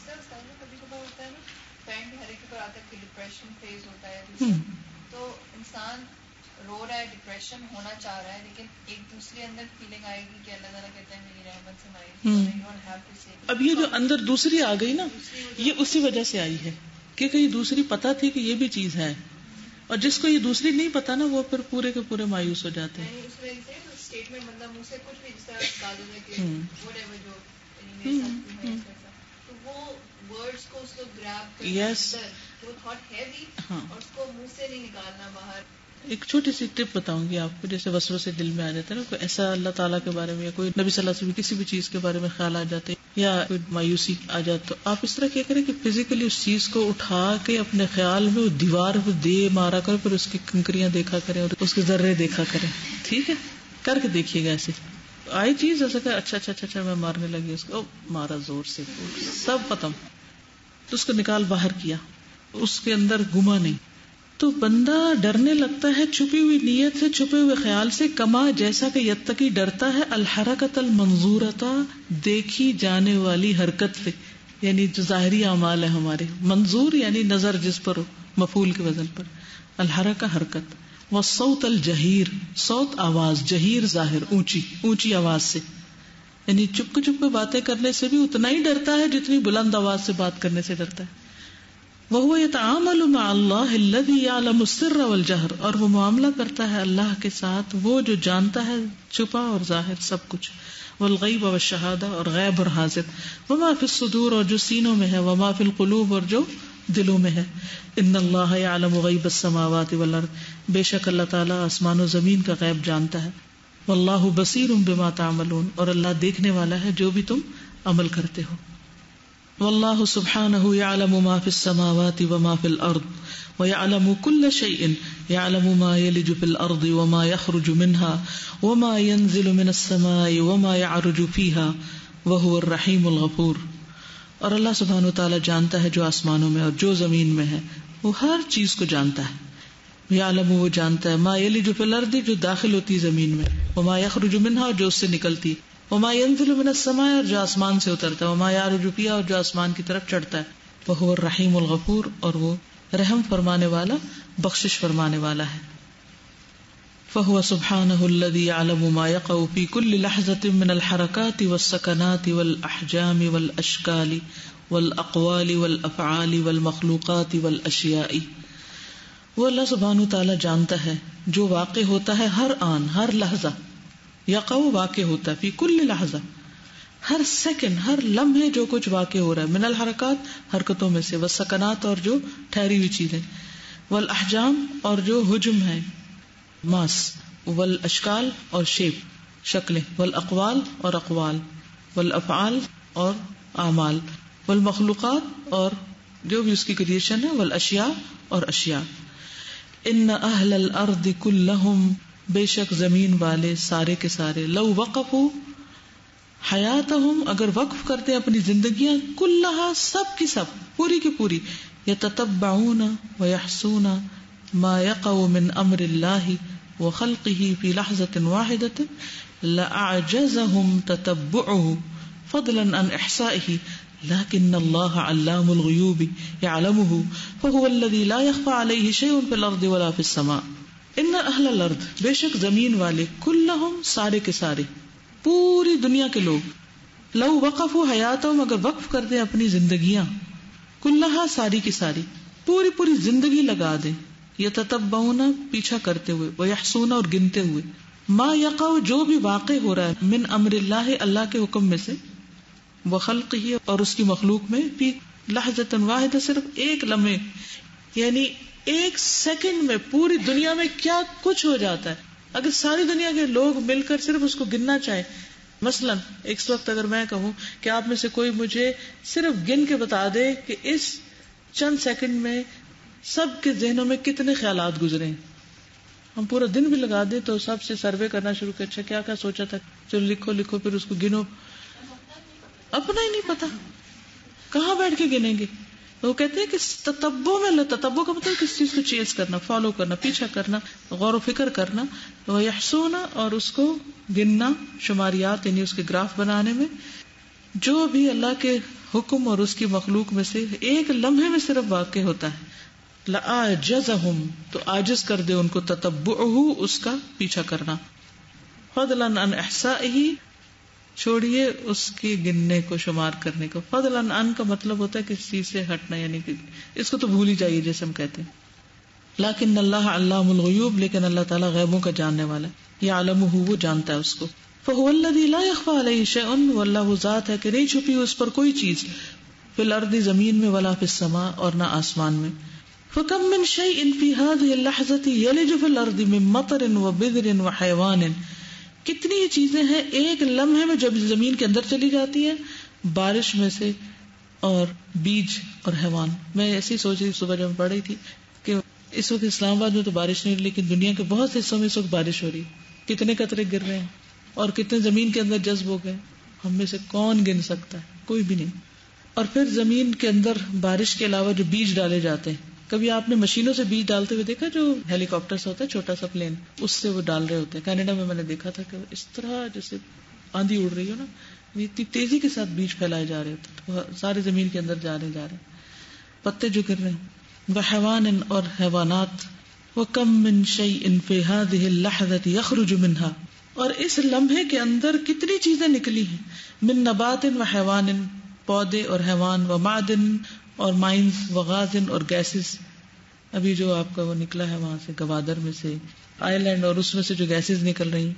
تو انسان رو رہا ہے, ڈپریشن ہونا چاہ رہا ہے, لیکن ایک دوسرے اندر فیلنگ آئے گی کہ اللہ تعالیٰ کہتے ہیں میری رحمت سے مائے. اب یہ جو اندر دوسری آ گئی نا, یہ اسی وجہ سے آئی ہے کہ یہ دوسری پتا تھی کہ یہ بھی چیز ہے, اور جس کو یہ دوسری نہیں پتا نا وہ پھر پورے کے پورے مایوس ہو جاتے ہیں. یس, ایک چھوٹی سی ٹپ بتاؤں گی آپ کو. جیسے وسوسے دل میں آ جاتا ہے نا, کوئی ایسا اللہ تعالیٰ کے بارے میں یا کوئی نبی صلی اللہ علیہ وسلم کسی بھی چیز کے بارے میں خیال آ جاتے یا کوئی مایوسی آ جاتا, تو آپ اس طرح کیا کریں کہ فزیکلی اس چیز کو اٹھا کے اپنے خیال میں دیوار پہ دے مارا کریں, پھر اس کی کنکریاں دیکھا کریں اور اس کے ذرے دیکھا کریں. ٹھیک ہے, کر کے دیکھیے گا. ایسے آئی چیز ایسا کہ اچھا اچھا اچھا میں مارنے لگی اس کو, مارا زور سے, سب ختم. تو اس کو نکال باہر کیا, اس کے اندر گما نہیں. تو بندہ ڈرنے لگتا ہے چھپی ہوئی نیت سے, چھپے ہوئے خیال سے, کما جیسا کہ یتقی ڈرتا ہے الحرکت المنظورتا دیکھی جانے والی حرکت سے, یعنی جو ظاہری اعمال ہے ہمارے. منظور یعنی نظر جس پر, مفعول کے وزن پر. الحرکہ حرکت. والصوت الجہیر, صوت آواز, جہیر ظاہر اونچی اونچی آواز سے, یعنی چپ چپ کے باتیں کرنے سے بھی اتنا ہی ڈرتا ہے جتنی بلند آواز سے بات کرنے سے ڈرتا ہے. وَهُوَ يَتَعَامَلُ مَعَ اللَّهِ الَّذِي يَعْلَمُ السِّرَّ وَالْجَهْرَ, اور وہ معاملہ کرتا ہے اللہ کے ساتھ وہ جو جانتا ہے چھپا اور ظاہر سب کچھ. وَالْغَيْبَ وَالشَّهَادَةِ, اور غیب اور حاضر. وَمَا فِي الصُّدُورِ, اور جو سینوں میں ہے. وَمَا فِي الْقُلُوبِ, اور جو دلوں میں ہے. ان اللہ یعلم غیب السماوات والارض, بے شک اللہ تعالیٰ آسمان و زمین کا غیب جانتا ہے. واللہ بصیر بما تعملون, اور اللہ دیکھنے والا ہے جو بھی تم عمل کرتے ہو. واللہ سبحانہ یعلم ما فی السماوات وما فی الارض ویعلم کل شیء, یعلم ما یلج فی الارض وما یخرج منها وما ینزل من السماء وما یعرج فیها وهو الرحیم الغفور. اور اللہ سبحانہ وتعالی جانتا ہے جو آسمانوں میں اور جو زمین میں ہے, وہ ہر چیز کو جانتا ہے. یعلم, وہ جانتا ہے, ما یلج فی الارض, جو داخل ہوتی زمین میں, وما یخرج منها, جو اس سے نکلتی, وما ينزل من السماء, اور جو آسمان سے اترتا ہے, وما يعرج فيها, اور جو آسمان کی طرف چڑھتا ہے. وهو الرحیم الغفور, اور وہ رحم فرمانے والا بخشش فرمانے والا ہے. فهو سبحانه الذي يعلم ما يقع في كل لحظة من الحركات والسكنات والأحجام والأشكال والأقوال والأفعال والمخلوقات والأشياء. وہ اللہ سبحانہ تعالی جانتا ہے جو واقع ہوتا ہے ہر آن, ہر لحظہ. یقع واقع ہوتا ہے, فی کل لحظہ, ہر سیکنڈ, ہر لمحے جو کچھ واقع ہو رہا ہے. من الحرکات, حرکتوں میں سے. والسکنات, اور جو ٹھہری ہوئی چیزیں. والاحجام, اور جو حجم ہے, ماس. والاشکال, اور شیپ, شکلیں. والاقوال, اور اقوال. والافعال, اور اعمال. والمخلوقات, اور جو بھی اس کی کریشن ہے. والاشیاء, اور اشیاء. ان اہل الارض کلہم, بے شک زمین والے سارے کے سارے, لو وقفوا حیاتہم, اگر وقف کرتے اپنی زندگیاں, کلہا, سب کی سب, پوری کی پوری, یتتبعون ویحسون ما یقع من امر اللہ وخلقہ فی لحظۃ واحدۃ لأعجزہم تتبعہ فضلا عن احصائہ لیکن اللہ علام الغیوب یعلمہ فہو الذی لا یخفی علیہ شیء فی الارض ولا فی السماء. ان اہل الارض, بے شک زمین والے, کلہم, سارے کے سارے, پوری دنیا کے لوگ, لو وقفوا حیاتہم, اگر وقف کر دیں اپنی زندگیاں, کلہا, ساری کی ساری, پوری پوری زندگی لگا دیں, یتتبعون, پیچھا کرتے ہوئے, ویحسون, اور گنتے ہوئے, ما یقع, جو بھی واقع ہو رہا ہے, من امر اللہ, اللہ کے حکم میں سے, وخلقہ, اور اس کی مخلوق میں, فی لحظۃ واحدہ, صرف ایک لمحے, یعنی ایک سیکنڈ میں پوری دنیا میں کیا کچھ ہو جاتا ہے. اگر ساری دنیا کے لوگ مل کر صرف اس کو گننا چاہیں, مثلا ایک وقت اگر میں کہوں کہ آپ میں سے کوئی مجھے صرف گن کے بتا دے کہ اس چند سیکنڈ میں سب کے ذہنوں میں کتنے خیالات گزرے, ہم پورا دن بھی لگا دیں تو سب سے سروے کرنا شروع کر, اچھا کیا کیا سوچا تھا, چلو لکھو لکھو, پھر اس کو گنو, اپنا ہی نہیں پتا, کہاں بیٹھ کے گنیں گے. وہ کہتے ہیں کہ تتبع میں، تتبع کا مطلب کس چیز کو چیز کرنا، فالو کرنا، پیچھا کرنا، غور و فکر کرنا، وہ یحسونا، اور اس کو گننا، شماریات یعنی اس کے گراف بنانے میں، جو بھی اللہ کے حکم اور اس کی مخلوق میں سے ایک لمحے میں صرف واقع ہوتا ہے. لَأَعْجَزَهُمْ، تو عاجز کر دے ان کو تتبعہ، اس کا پیچھا کرنا. فضلاً عن احصائه، چھوڑیے اس کی گننے کو، شمار کرنے کو. فضلاً عن کا مطلب ہوتا ہے کسی چیز سے ہٹنا، یعنی کہ اس کو تو بھول ہی جائیے جیسے ہم کہتے ہیں. لیکن اللہ علام الغیوب، لیکن اللہ تعالیٰ غیبوں کا جاننے والا ہے. یعلمہ، وہ جانتا ہے اس کو. فهو الذی لا یخفی علیہ شیء، واللہ وہ ذات ہے کہ نہیں چھپی اس پر کوئی چیز، فی الارض زمین میں، ولا فی السماء اور نہ آسمان میں. فکم من شیء فی هذه اللحظة یلج فی الارض من مطر وبذر وحیوان، کتنی ہی چیزیں ہیں ایک لمحے میں جب زمین کے اندر چلی جاتی ہیں، بارش میں سے اور بیج اور حیوان. میں ایسی سوچ رہی صبح جب پڑھ رہی تھی کہ اس وقت اسلام آباد میں تو بارش نہیں، لیکن دنیا کے بہت سے حصوں میں اس وقت بارش ہو رہی ہے. کتنے قطرے گر رہے ہیں اور کتنے زمین کے اندر جذب ہو گئے، ہم میں سے کون گن سکتا ہے؟ کوئی بھی نہیں. اور پھر زمین کے اندر بارش کے علاوہ جو بیج ڈالے جاتے ہیں، کبھی آپ نے مشینوں سے بیج ڈالتے ہوئے دیکھا؟ جو ہیلی کاپٹر سے ہوتا ہے، چھوٹا سا پلین، اس سے وہ ڈال رہے ہوتے ہیں. کینیڈا میں میں نے دیکھا تھا کہ اس طرح جیسے آندھی اڑ رہی ہو نا، اتنی تیزی کے ساتھ بیج پھیلائے جا رہے ہوتے ہیں، سارے زمین کے اندر جا رہے جا رہے پتے جو گر رہے ہیں. وحیوان، اور حیوانات. وَكَم مِّن شَيْءٍ فِي هَذِهِ اللَّحْظَةِ يَخْرُجُ مِنْهَا، اور اس لمحے کے اندر کتنی چیزیں نکلی ہیں. من نبات و حیوان، پودے اور حیوان، و معدن، اور مائنز، و غاز، اور گیسز. ابھی جو آپ کا وہ نکلا ہے وہاں سے گوادر میں سے آئی لینڈ، اور اس میں سے جو گیسز نکل رہی،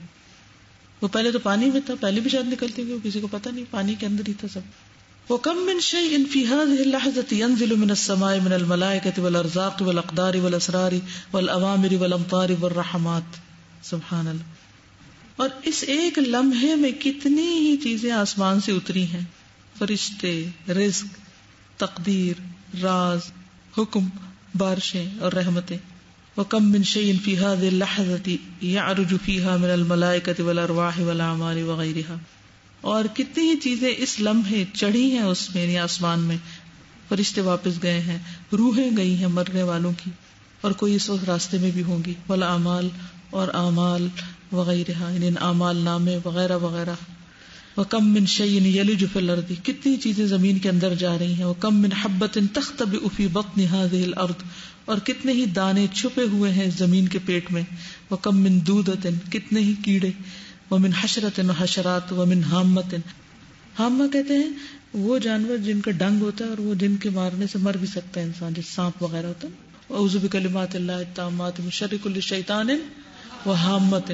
وہ پہلے تو پانی میں تھا، پہلے بھی شاید نکلتی ہوئی، کسی کو پتا نہیں، پانی کے اندر ہی تھا سب. وَكَم مِّن شَيْءٍ فِي هَذِهِ اللَّحْظَةِ يَنزِلُ مِنَ السَّمَاءِ مِنَ الْمَلَائِكَةِ وَالْأَرْزَاقِ وَالْأَقْدَارِ وَالْأَسْرَارِ وَالْأَوَامِرِ وَالْأَمْطَارِ وَالرَّحَمَاتِ. سبحان اللہ. اور اس ایک لمحے میں کتنی ہی چیزیں آسمان سے اتری ہیں، فرشتے، رزق، تقدیر، راز، حکم، بارشیں اور رحمتیں. وَكَم مِّن شَيْءٍ فِي هَذِهِ اللَّحْظَةِ يَعْرُجُ فِيهَا مِنَ الْمَلَائِكَةِ وَالْأَرْوَاحِ وَالْأَعْمَالِ وَغَيْرِهَا. اور کتنی ہی چیزیں اس لمحے چڑھی ہیں اس میں، یعنی آسمان میں. فرشتے واپس گئے ہیں، روحیں گئی ہیں مرنے والوں کی، اور کوئی اس وقت راستے میں بھی ہوں گی. والأعمال، اور اعمال، وغیرہ یعنی اعمال نامے وغیرہ وغیرہ. وَكَم مِّن شَيْءٍ يَلِجُ فِي الْأَرْضِ، کتنی چیزیں زمین کے اندر جا رہی ہیں. وَكَم مِّن حَبَّةٍ تَخْتَبِئُ فِي بَطْنِ هَذِهِ الْأَرْضِ، اور کتنے ہی دانے چھپے ہوئے ہیں زمین کے پیٹ میں. وَكَم مِّن دُودَةٍ، کتنے ہی کیڑے. وَمِن حَشْرَةٍ وَحَشَرَاتٍ وَمِن حَامَّةٍ، حامہ کہتے ہیں وہ جانور جن کا ڈنگ ہوتا ہے اور وہ جن کے مارنے سے مر بھی سکتا ہے انسان، جیسے سانپ وغیرہ ہوتا ہے. اعوذ بکلمات اللہ التامات من شر کل شیطان وحامۃ.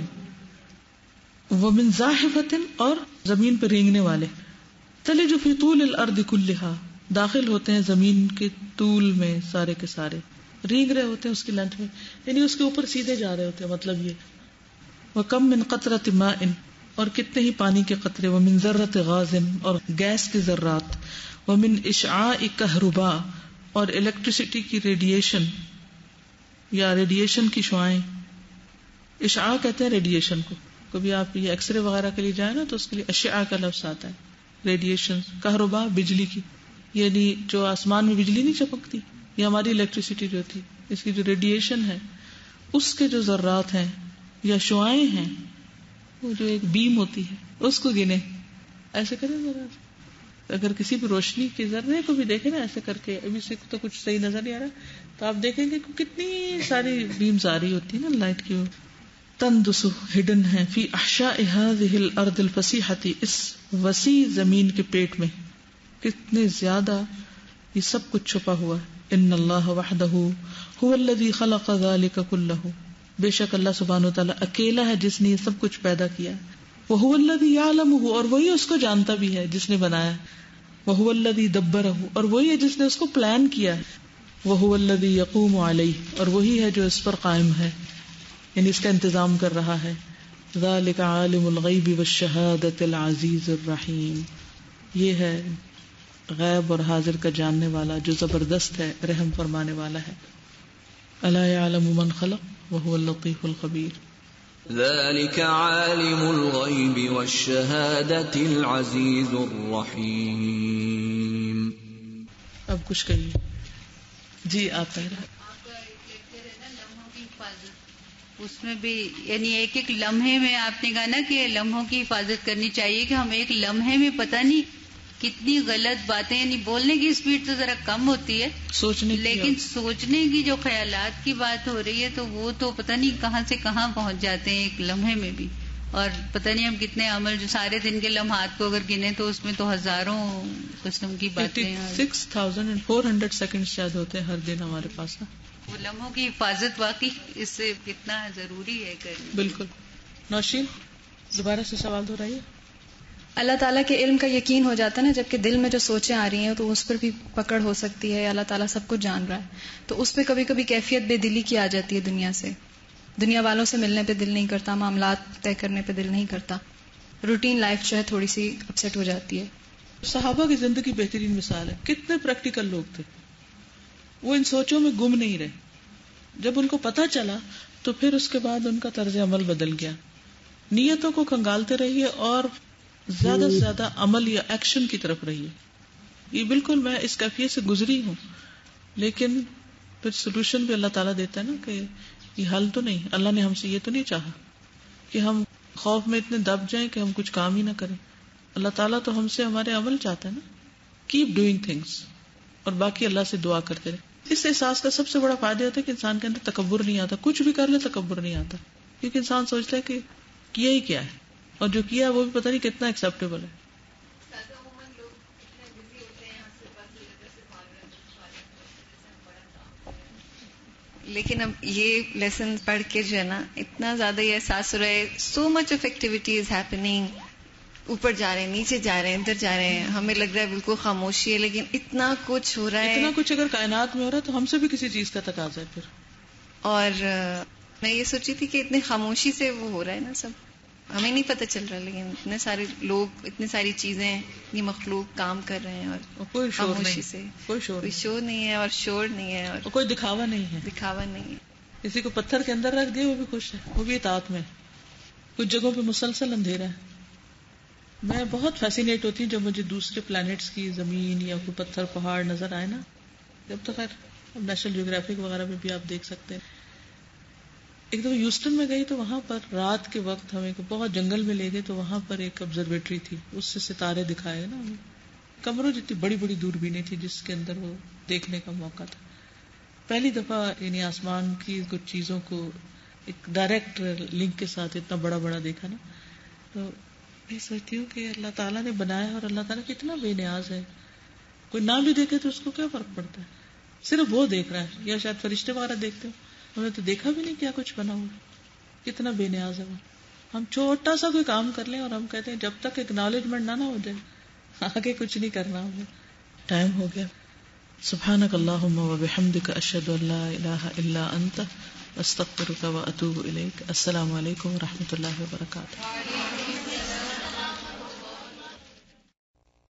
ومن زاحفۃ، اور زمین پہ رینگنے والے. تلج فی طول الارض کلھا، داخل ہوتے ہیں زمین کے طول میں سارے کے سارے، رینگ رہے ہوتے ہیں اس کی لینتھ میں، یعنی اس کے اوپر سیدھے جا رہے ہوتے ہیں. مطلب یہ. وَكَم مِّن قَطْرَةٍ مَاءٍ، اور کتنے ہی پانی کے قطرے. وَمِن ذَرَّةِ غَازٍ، اور گیس کے ذرات. وَمِن إِشْعَاءِ كَهْرُبَاء، اور الیکٹریسٹی کی ریڈیشن یا ریڈیشن کی شعائیں. اشعاع کہتے ہیں ریڈیشن کو. کبھی آپ یہ ایکس رے وغیرہ کے لیے جائیں نا تو اس کے لیے اشعاع کا لفظ آتا ہے. ریڈیشن. کہربا، بجلی کی، یعنی جو آسمان میں بجلی نہیں چمکتی، یہ ہماری الیکٹریسٹی جو ہوتی ہے، اس کی جو ریڈیشن ہے اس کے جو ذرات ہیں یا شعائیں ہیں، وہ جو ایک بیم ہوتی ہے اس کو گنے. ایسے کریں ذرا، اگر کسی بھی روشنی کے ذرے کو بھی دیکھیں نا ایسے کر کے، ابھی سے تو کچھ صحیح نظر نہیں آ رہا تو آپ دیکھیں گے کتنی ساری بیمز آ رہی ہوتی ہے نا لائٹ کی. تندس، ہڈن ہے، فی احشاء هذه الارض الفسیحۃ، اس وسیع زمین کے پیٹ میں کتنے زیادہ یہ سب کچھ چھپا ہوا ہے. ان اللہ وحدہ هو الذی خلق ذلک کلہ، بے شک اللہ سبحانہ وتعالی اکیلا ہے جس نے یہ سب کچھ پیدا کیا. وہو الذی یعلمہ، اور وہی اس کو جانتا بھی ہے جس نے بنایا. وہو الذی دبرہ، اور وہی ہے جس نے اس کو پلان کیا. وہو الذی یقوم علیہ، اور وہی ہے جو اس پر قائم ہے، یعنی اس کا انتظام کر رہا ہے. ذالک عالم الغیب والشہادۃ العزیز الرحیم، یہ ہے غیب اور حاضر کا جاننے والا جو زبردست ہے، رحم فرمانے والا ہے. الا یعلم من خلق وهو اللطیف الخبیر. ذلك عالم الغیب والشہادۃ العزیز الرحیم. اب کچھ کہیے. جی آتا ہے. آپ کا ایک لیکچر ہے نا لمحوں کی حفاظت، اس میں بھی یعنی ایک ایک لمحے میں آپ نے کہا نا کہ لمحوں کی حفاظت کرنی چاہیے، کہ ہم ایک لمحے میں پتہ نہیں کتنی غلط باتیں، یعنی بولنے کی اسپیڈ تو ذرا کم ہوتی ہے، سوچنے کی لیکن سوچنے کی جو خیالات کی بات ہو رہی ہے تو وہ تو پتہ نہیں کہاں سے کہاں پہنچ جاتے ہیں ایک لمحے میں بھی. اور پتہ نہیں ہم کتنے عمل جو سارے دن کے لمحات کو اگر گنے تو اس میں تو ہزاروں قسم کی باتیں ہیں. Six thousand and four hundred second شاید ہوتے ہیں ہر دن ہمارے پاس. وہ لمحوں کی حفاظت واقعی اس سے کتنا ضروری ہے کرنا. بالکل. نوشین دوبارہ سے سوال دہرائیے. اللہ تعالیٰ کے علم کا یقین ہو جاتا ہے نا، جبکہ دل میں جو سوچیں آ رہی ہیں تو اس پر بھی پکڑ ہو سکتی ہے. اللہ تعالیٰ سب کچھ جان رہا ہے، تو اس پہ کبھی کبھی کیفیت بے دلی کی آ جاتی ہے. دنیا سے دنیا والوں سے ملنے پہ دل نہیں کرتا، معاملات طے کرنے پہ دل نہیں کرتا، روٹین لائف جو ہے تھوڑی سی اپسیٹ ہو جاتی ہے. صحابہ کی زندگی بہترین مثال ہے. کتنے پریکٹیکل لوگ تھے، وہ ان سوچوں میں گم نہیں رہے. جب ان کو پتہ چلا تو پھر اس کے بعد ان کا طرز عمل بدل گیا. نیتوں کو کھنگالتے رہیے اور زیادہ سے زیادہ عمل یا ایکشن کی طرف رہیے. یہ بالکل میں اس کیفیت سے گزری ہوں، لیکن پھر سولوشن بھی اللہ تعالیٰ دیتا ہے نا، کہ یہ حل تو نہیں، اللہ نے ہم سے یہ تو نہیں چاہا کہ ہم خوف میں اتنے دب جائیں کہ ہم کچھ کام ہی نہ کریں. اللہ تعالیٰ تو ہم سے ہمارے عمل چاہتا ہے نا. کیپ ڈوئنگ تھنگس، اور باقی اللہ سے دعا کرتے رہے. اس احساس کا سب سے بڑا فائدہ ہوتا ہے کہ انسان کے اندر تکبر نہیں آتا. کچھ بھی کر لے تکبر نہیں آتا، کیونکہ انسان سوچتا ہے کہ کیا ہی کیا ہے، اور جو کیا وہ بھی پتہ نہیں کتنا ایکسیپٹیبل ہے. لیکن اب یہ لیسن پڑھ کے جو ہے نا اتنا زیادہ یہ احساس ہو رہا ہے، so much of activity is happening. اوپر جا رہے ہیں، نیچے جا رہے ہیں، ادھر جا رہے ہیں، ہمیں لگ رہا ہے بالکل خاموشی ہے، لیکن اتنا کچھ ہو رہا ہے. اتنا کچھ اگر کائنات میں ہو رہا ہے تو ہم سے بھی کسی چیز کا تقاضا ہے پھر. اور میں یہ سوچی تھی کہ اتنی خاموشی سے وہ ہو رہا ہے نا سب، ہمیں نہیں پتہ چل رہا، لیکن اتنے سارے لوگ، اتنی ساری چیزیں، اتنی مخلوق کام کر رہے ہیں، اور کوئی شور خاموشی نہیں، سے کوئی شور کوئی شور نہیں ہے اور شور نہیں ہے اور کوئی دکھاوا نہیں ہے. دکھاوا نہیں ہے. کسی کو پتھر کے اندر رکھ دیا وہ بھی خوش ہے، وہ بھی اطاعت میں. کچھ جگہوں پہ مسلسل اندھیرا ہے. میں بہت فیسینیٹ ہوتی ہوں جب مجھے دوسرے پلانٹس کی زمین یا کوئی پتھر پہاڑ نظر آئے نا. جب تو خیر نیشنل جیوگرافک وغیرہ میں بھی آپ دیکھ سکتے ہیں. ایک دفعہ ہیوسٹن میں گئی تو وہاں پر رات کے وقت ہمیں بہت جنگل میں لے گئے، تو وہاں پر ایک آبزرویٹری تھی، اس سے ستارے دکھائے نا ہمیں. کمروں جتنی بڑی بڑی دوربینیں تھی جس کے اندر وہ دیکھنے کا موقع تھا. پہلی دفعہ یعنی آسمان کی کچھ چیزوں کو ایک ڈائریکٹ لنک کے ساتھ اتنا بڑا بڑا دیکھا نا. تو میں سوچتی ہوں کہ اللہ تعالیٰ نے بنایا اور اللہ تعالیٰ کتنا بے نیاز ہے. کوئی نہ بھی دیکھے تو اس کو کیا فرق پڑتا ہے، صرف وہ دیکھ رہا ہے. یا شاید فرشتے وغیرہ دیکھتے ہو، انہوں نے تو دیکھا بھی نہیں کیا کچھ بنا ہوا. کتنا بے نیاز ہے وہ. ہم چھوٹا سا کوئی کام کر لیں اور ہم کہتے ہیں جب تک اکنالجمنٹ نہ نہ ہو جائے آگے کچھ نہیں کرنا. ہمیں ٹائم ہو گیا. سبحانک اللہم و بحمدک، اشہد ان لا الہ الا انت، استغفرک و اتوب الیک. السلام علیکم و رحمۃ اللہ وبرکاتہ.